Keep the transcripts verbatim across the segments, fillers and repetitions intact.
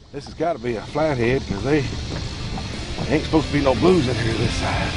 This has got to be a flathead because they ain't supposed to be no blues in here this side.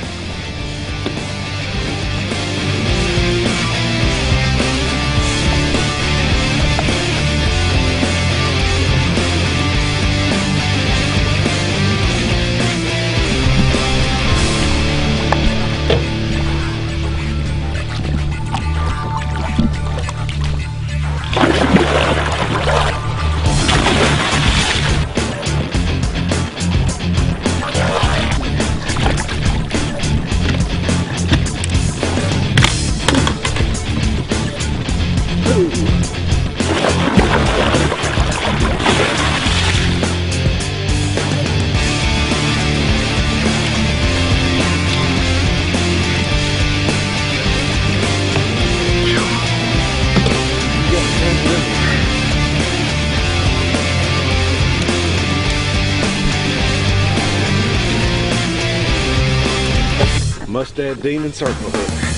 Mustad Demon Circle Hook.